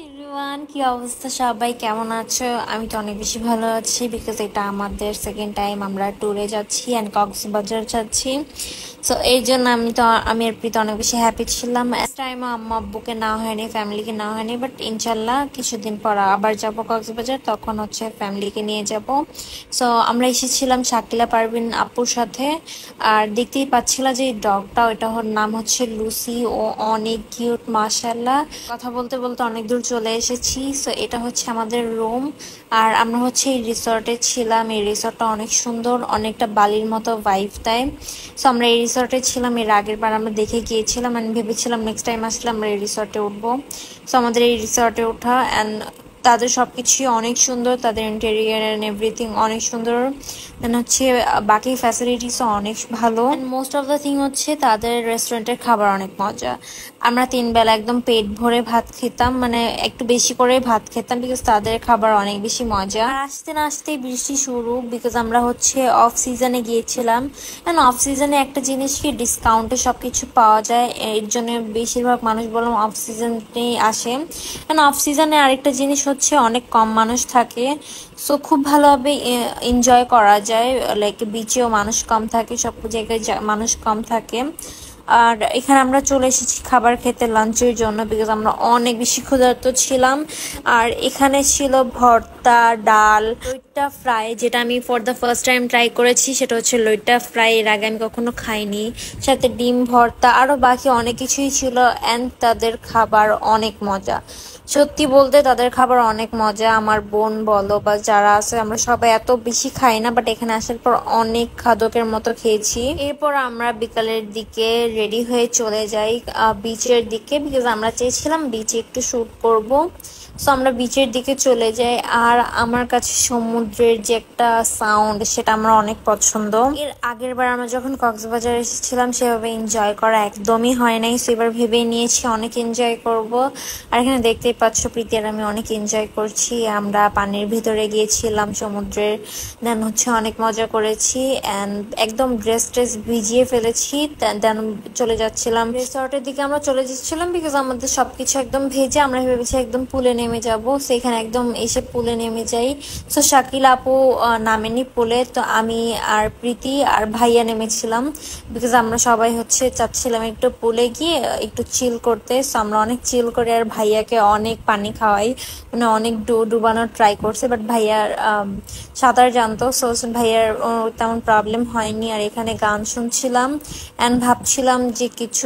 Everyone, কি অবস্থা? সবাই কেমন আছো? আমি তো অনেক বেশি ভালো আছি বিকজ এটা আমাদের সেকেন্ড টাইম আমরা ট্যুরে যাচ্ছি অ্যান্ড কক্সবাজার যাচ্ছি। সো এই জন্য আমি আর প্রীতি অনেক বেশি হ্যাপি ছিলাম। টাইম আম্মা আব্বুকে না হয়নি, ফ্যামিলিকে না হয়নি, বাট ইনশাল্লাহ কিছুদিন পর আবার যাব কক্সবাজার, তখন হচ্ছে ফ্যামিলিকে নিয়ে যাব। সো আমরা এসেছিলাম শাকিলা পারভিন আপুর সাথে। আর দেখতেই পাচ্ছিলা যে ডগটা, ওর নাম হচ্ছে লুসি। ও অনেক কিউট মাশাআল্লাহ। কথা বলতে বলতে অনেক দূর চলে এসেছি। সো এটা হচ্ছে আমাদের রুম। আর আমরা হচ্ছে এই রিসর্টে ছিলাম। এই রিসর্টটা অনেক সুন্দর, অনেকটা বালির মতো ভাইব দেয়। সো আমরা এই রিসর্টে ছিলাম, এর আগের বার আমরা দেখে গিয়েছিলাম অ্যান্ড ভেবেছিলাম নেক্সট টাইম আসলে আমরা এই রিসর্টে উঠবো। সো আমাদের এই রিসর্টে ওঠা অ্যান্ড তাদের সব কিছুই অনেক সুন্দর, তাদের ইন্টেরিয়ার অ্যান্ড এভরিথিং অনেক সুন্দর। দেন হচ্ছে বাকি ফ্যাসিলিটিসও অনেক ভালো। মোস্ট অফ দ্য থিং হচ্ছে তাদের রেস্টুরেন্টের খাবার অনেক মজা। আমরা 3 বেলা একদম পেট ভরে ভাত খেতাম, মানে একটু বেশি করে ভাত খেতাম বিকজ তাদের খাবার অনেক বেশি মজা। আসতে না আসতেই বৃষ্টি শুরু বিকজ আমরা হচ্ছে অফ সিজনে গিয়েছিলাম। অ্যান্ড অফ সিজনে একটা জিনিস কি, ডিসকাউন্টে সব কিছু পাওয়া যায়, এর জন্য বেশিরভাগ মানুষ বললাম অফ সিজনেই আসে। অ্যান্ড অফ সিজনে আরেকটা জিনিস হচ্ছে অনেক কম মানুষ থাকে। সো খুব ভালোভাবে এনজয় করা যায়। লাইক বিচেও মানুষ কম থাকে, সব জায়গায় মানুষ কম থাকে। আর এখানে আমরা চলে এসেছি খাবার খেতে লাঞ্চের জন্য বিকজ আমরা অনেক বেশি ক্ষুধার্ত ছিলাম। আর এখানে ছিল ভর্তা, ডাল, লইট্টা ফ্রাই, যেটা আমি for the first time try করেছি। সেটা হচ্ছে লইট্টা ফ্রাই, এর আগে আমি কখনো খাইনি। সাথে ডিম ভর্তা, আরও বাকি অনেক কিছুই ছিল। অ্যান্ড তাদের খাবার অনেক মজা। সত্যি বলতে তাদের খাবার অনেক মজা। আমার বোন বলো বা যারা আছে, আমরা সবাই এত বেশি খাই না, বাট এখানে আসার পর অনেক খাদকের মতো খেয়েছি। এরপর আমরা বিকালের দিকে রেডি হয়ে চলে যাই বিচের দিকে বিকজ আমরা চেয়েছিলাম বিচে একটু শুট করব। সো আমরা বিচের দিকে চলে যাই। আর আমার কাছে সমুদ্রের যে একটা সাউন্ড, সেটা আমার অনেক পছন্দ। এর আগের বার আমরা যখন কক্সবাজার এসেছিলাম সেভাবে এনজয় করা একদমই হয় নাই। সো এবার ভেবেই নিয়েছি অনেক এনজয় করব। আর এখানে দেখতেই পাচ্ছ প্রীতি আর আমি অনেক এনজয় করছি। আমরা পানির ভিতরে গিয়েছিলাম সমুদ্রের, দেন হচ্ছে অনেক মজা করেছি অ্যান্ড একদম ড্রেস ভিজিয়ে ফেলেছি। দেন চলে যাচ্ছিলাম রিসর্টের দিকে। আমরা চলে যাচ্ছিলাম বিকজ আমাদের সবকিছু একদম ভেজে, আমরা ভেবেছি একদম পুলে নেমে যাব। সেখানে একদম এসে পুলে নেমে যাই। সো শাকিল আপু নামেনি পুলে, তো আমি আর প্রীতি আর ভাইয়া নেমেছিলাম বিকজ আমরা সবাই হচ্ছে চাচ্ছিলাম একটু পুলে গিয়ে একটু চিল করতে। সো আমরা অনেক চিল করে আর ভাইয়াকে অনেক পানি খাওয়াই, মানে অনেক ডুবানোর ট্রাই করছে, বাট ভাইয়ার সাঁতার জানতো। সো ভাইয়ার তেমন প্রবলেম হয়নি। আর এখানে গান শুনছিলাম অ্যান্ড ভাবছিলাম যে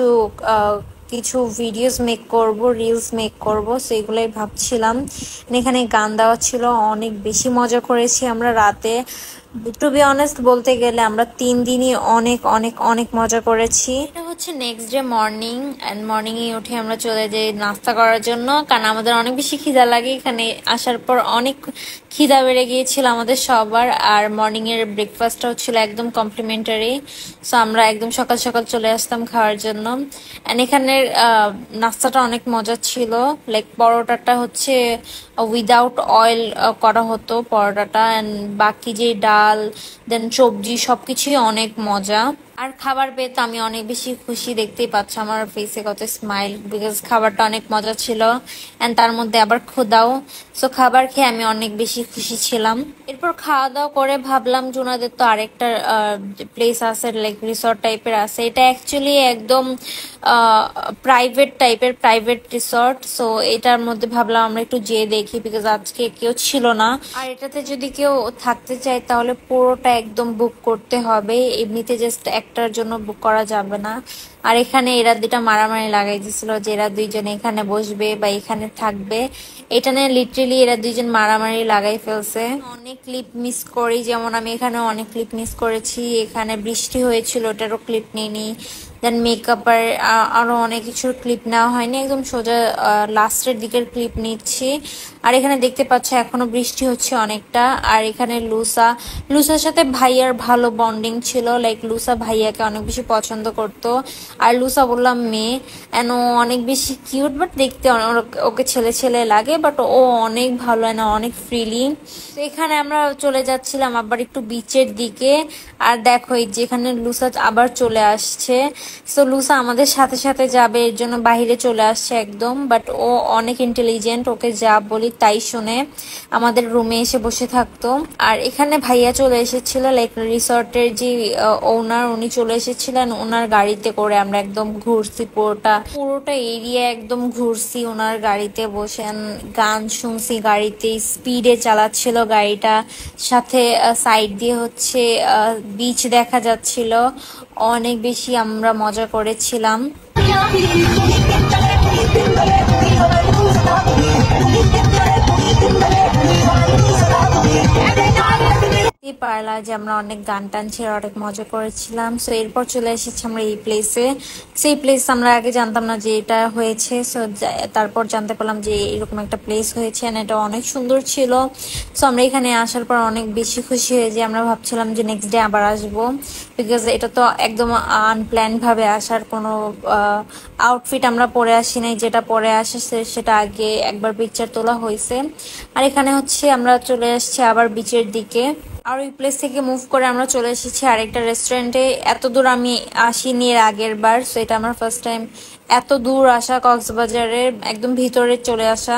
কিছু ভিডিওস মেক করব, রিলস মেক করব, সেগুলোই ভাবছিলাম। এখানে গান দেওয়া ছিল, অনেক বেশি মজা করেছি আমরা রাতে। টু বি অনেস্ট বলতে গেলে আমরা 3 দিনই অনেক অনেক অনেক মজা করেছি। এটা হচ্ছে নেক্সট ডে মর্নিং অ্যান্ড মর্নিংয়ে উঠে আমরা চলে যাই নাস্তা করার জন্য, কারণ আমাদের অনেক বেশি খিদা লাগে। এখানে আসার পর অনেক খিদা বেড়ে গিয়েছিল আমাদের সবার। আর মর্নিংয়ের ব্রেকফাস্টটাও ছিল একদম কমপ্লিমেন্টারি। সো আমরা একদম সকাল সকাল চলে আসতাম খাওয়ার জন্য। অ্যান্ড এখানের নাস্তাটা অনেক মজা ছিল। লাইক পরোটাটা হচ্ছে উইদাউট অয়েল করা হতো পরোটাটা, অ্যান্ড বাকি যে ডাল দেন সবজি সবকিছুই অনেক মজা। আর খাবার পেয়ে তো আমি অনেক বেশি খুশি, দেখতেই পাচ্ছ আমার ফেসে কত স্মাইল বিকজ খাবারটা অনেক মজা ছিল অ্যান্ড তার মধ্যে আবার ক্ষুধাও। সো খাবার খেয়ে আমি অনেক বেশি খুশি ছিলাম। এরপর খাওয়া দাওয়া করে ভাবলাম যে ওনাদের তো আরেকটা প্লেস আছে, লাইক রিসর্ট টাইপের আছে। এটা অ্যাকচুয়ালি একদম প্রাইভেট রিসর্ট। সো এটার মধ্যে ভাবলাম আমরা একটু যেয়ে দেখি বিকজ আজকে কেউ ছিল না। আর এটাতে যদি কেউ থাকতে চায় তাহলে পুরোটা একদম বুক করতে হবে, এমনিতে জাস্ট একটার জন্য বুক করা যাবে না। আর এখানে এরা দুটা মারামারি লাগাই দিছিল যে এরা দুইজন এখানে বসবে বা এখানে থাকবে। এটা নিয়ে লিটারেলি এরা দুইজন মারামারি লাগাই ফেলছে। অনেক ক্লিপ মিস করি, যেমন আমি এখানে অনেক ক্লিপ মিস করেছি। এখানে বৃষ্টি হয়েছিল, ওটারও ক্লিপ নিইনি। দেন মেকআপের আরো অনেক কিছুর ক্লিপ নেওয়া হয়নি, একদম সোজা লাস্টের দিকের ক্লিপ নিচ্ছি। আর এখানে দেখতে পাচ্ছ এখনো বৃষ্টি হচ্ছে অনেকটা। আর এখানে লুসার সাথে ভাইয়ার ভালো বন্ডিং ছিল, লাইক লুসা ভাইয়াকে অনেক বেশি পছন্দ করতো। আর লুসা বললাম মেয়ে, এন্ড ও অনেক বেশি কিউট, বাট দেখতে ওকে ছেলে ছেলে লাগে, বাট ও অনেক ভালো, না অনেক ফ্রিলি। তো এখানে আমরা চলে যাচ্ছিলাম আবার একটু বিচের দিকে। আর দেখো যেখানে লুসা আবার চলে আসছে। সো লুসা আমাদের সাথে সাথে যাবে, এর জন্য বাইরে চলে আসছে একদম। বাট ও অনেক ইন্টেলিজেন্ট, ওকে যা বলি তাই শুনে আমাদের রুমে এসে বসে থাকতো। আর এখানে ভাইয়া চলে এসেছিল, লাইক রিসর্টের যে ওনার, উনি চলে এসেছিলেন ওনার গাড়িতে করে। আমরা একদম ঘুরছি পুরোটা পুরোটা এরিয়া, একদম ঘুরছি ওনার গাড়িতে বসে, গান শুনছি গাড়িতে, স্পিডে চালাচ্ছিল গাড়িটা, সাথে সাইড দিয়ে হচ্ছে বিচ দেখা যাচ্ছিল। অনেক বেশি আমরা মজা করেছিলাম। পারলা যে আমরা অনেক গান টান ছিল, অনেক মজা করেছিলাম। সো এরপর চলে এসেছি আমরা এই প্লেসে। সেই প্লেস আমরা আগে জানতাম না যে এটা হয়েছে। সো তারপর জানতে পারলাম যে এরকম একটা প্লেস হয়েছে, আর এটা অনেক সুন্দর ছিল। সো আমরা এখানে আসার পর অনেক বেশি খুশি হয়ে যে আমরা ভাবছিলাম যে নেক্সট ডে আবার আসবো, বিকজ এটা তো একদম আনপ্ল্যান ভাবে আসার কোনো আউটফিট আমরা পরে আসি নাই, যেটা পরে আসে সেটা আগে একবার পিকচার তোলা হয়েছে। আর এখানে হচ্ছে আমরা চলে আসছি আবার বিচের দিকে। আর ওই প্লেস থেকে মুভ করে আমরা চলে এসেছি আরেকটা রেস্টুরেন্টে। এত দূর আমি আসিনি এর আগের বার, সো এটা আমার ফার্স্ট টাইম এত দূর আসা, কক্সবাজারের একদম ভিতরে চলে আসা।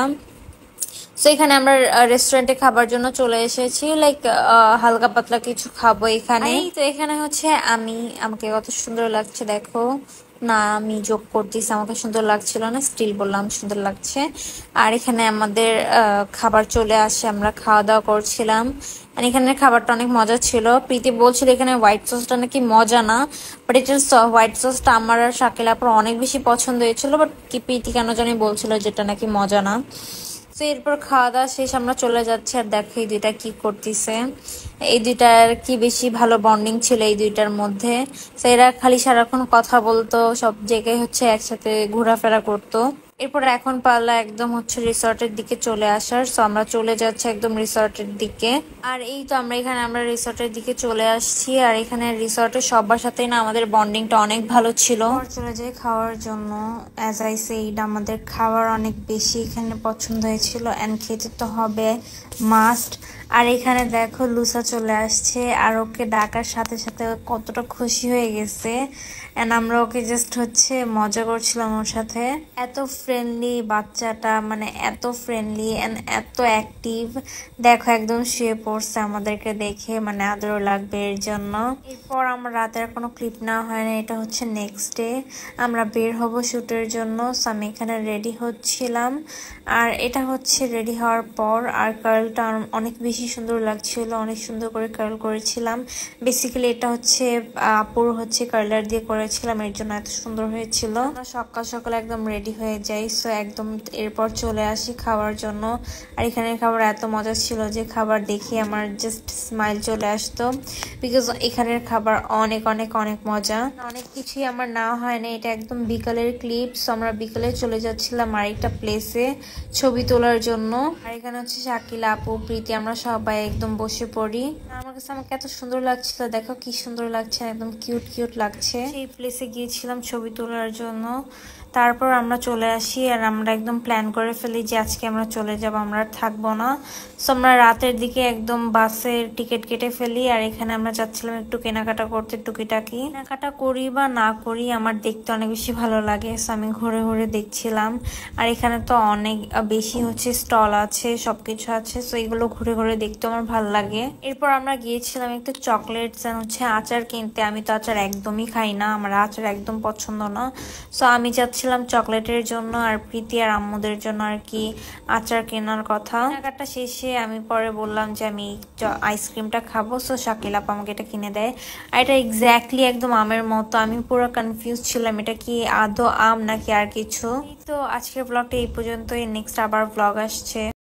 সো এখানে আমরা রেস্টুরেন্টে খাবার জন্য চলে এসেছি, লাইক হালকা পাতলা কিছু খাবো এখানে। তো এখানে হচ্ছে আমাকে কত সুন্দর লাগছে দেখো। না, আমি যোগ করতেছি, আমাকে সুন্দর লাগছিল না, স্টিল বললাম সুন্দর লাগছে। আর এখানে আমাদের খাবার চলে আসে, আমরা খাওয়া দাওয়া করছিলাম। আর এখানের খাবারটা অনেক মজা ছিল। প্রীতি বলছিল এখানে হোয়াইট সসটা নাকি মজা না, বাট এটা হোয়াইট সসটা আমার আর শাকিল আপুর অনেক বেশি পছন্দ হয়েছিল, বাট কি প্রীতি কেন জানি বলছিল যেটা নাকি মজা না। তো এরপর খাওয়া দাওয়া শেষ আমরা চলে যাচ্ছি। আর দেখো এই দুইটা কি করতেছে, এই দুইটার কি বেশি ভালো বন্ডিং ছিল এই দুইটার মধ্যে। তো এরা খালি সারাক্ষণ কথা বলতো, সব জায়গায় হচ্ছে একসাথে ঘোরাফেরা করতো। এরপর এখন পারলা একদম হচ্ছে রিসর্টের দিকে চলে আসার। সো আমরা চলে যাচ্ছি একদম রিসর্টের দিকে। আর এই তো আমরা রিসর্টের দিকে চলে আসছি। আর এখানে রিসর্টের সবার সাথেই না আমাদের বন্ডিংটা অনেক ভালো ছিল। চলে যাই খাওয়ার জন্য। অ্যাজ আই সেইড, আমাদের খাবার অনেক বেশি এখানে পছন্দ হয়েছিল, অ্যান্ড খেতে তো হবে মাস্ট। আর এখানে দেখো লুসা চলে আসছে, আর ওকে ডাকার সাথে সাথে কতটা খুশি হয়ে গেছে। অ্যান্ড আমরা ওকে জাস্ট হচ্ছে মজা করছিলাম ওর সাথে। এত ফ্রেন্ডলি বাচ্চাটা, মানে এত ফ্রেন্ডলি অ্যান্ড এত অ্যাক্টিভ। দেখো একদম শুয়ে পড়ছে আমাদেরকে দেখে, মানে আদরও লাগবে এর জন্য। এরপর আমার রাতের কোনো ক্লিপ নেওয়া হয় না, এটা হচ্ছে নেক্সট ডে। আমরা বের হব শ্যুটের জন্য। সো আমি এখানে রেডি হচ্ছিলাম। আর এটা হচ্ছে রেডি হওয়ার পর, আর কার্লটা অনেক বেশি সুন্দর লাগছিল, অনেক সুন্দর করে কার্ল করেছিলাম। বেসিক্যালি এটা হচ্ছে আপুর হচ্ছে কার্লার দিয়ে করেছিলাম, এর জন্য এত সুন্দর হয়েছিল। সকাল সকাল একদম রেডি হয়ে যাই। সো একদম এরপর চলে আসি খাওয়ার জন্য। আর এখানের খাবার এত মজা ছিল যে খাবার দেখে আমার জাস্ট স্মাইল চলে আসতো, বিকজ এখানের খাবার অনেক অনেক অনেক মজা। অনেক কিছুই আমার নেওয়া হয় না, এটা একদম বিকালের ক্লিপস। আমরা বিকালে চলে যাচ্ছিলাম আরেকটা প্লেসে ছবি তোলার জন্য। আর এখানে হচ্ছে শাকিল আপু, প্রীতি, আমরা সবাই একদম বসে পড়ি। আমার কাছে আমাকে এত সুন্দর লাগছিল, দেখো কি সুন্দর লাগছে, একদম কিউট কিউট লাগছে। সেই প্লেসে গিয়েছিলাম ছবি তোলার জন্য। তারপর আমরা চলে আসি, আর আমরা একদম প্ল্যান করে ফেলি যে আজকে আমরা চলে যাব, আমরা আর থাকবো না। সো আমরা রাতের দিকে একদম বাসের টিকিট কেটে ফেলি। আর এখানে আমরা যাচ্ছিলাম একটু কেনাকাটা করতে, টুকিটাকি কেনাকাটা করি বা না করি, আমার দেখতে অনেক বেশি ভালো লাগে। সো আমি ঘুরে ঘুরে দেখছিলাম। আর এখানে তো অনেক বেশি হচ্ছে স্টল আছে, সবকিছু আছে। সো এগুলো ঘুরে ঘুরে দেখতে আমার ভালো লাগে। এরপর আমরা গিয়েছিলাম একটু চকলেটস এন্ড হচ্ছে আচার কিনতে। আমি তো আচার একদমই খাই না, আমার আচার একদম পছন্দ না। সো আমি যাচ্ছিলাম চকলেটের জন্য, আর প্রীতি আর আম্মুদের জন্য আর কি আচার কেনার কথা। কেনাকাটা শেষে আমি পরে বললাম যে আমি আইসক্রিমটা খাবো। সো শাকিল আপা আমাকে এটা কিনে দেয়। আর এটা এক্স্যাক্টলি একদম আমের মতো। আমি পুরো কনফিউজ ছিলাম এটা কি আদৌ আম নাকি আর কিছু। তো আজকের ব্লগটা এই পর্যন্তই, নেক্সট আবার ব্লগ আসছে।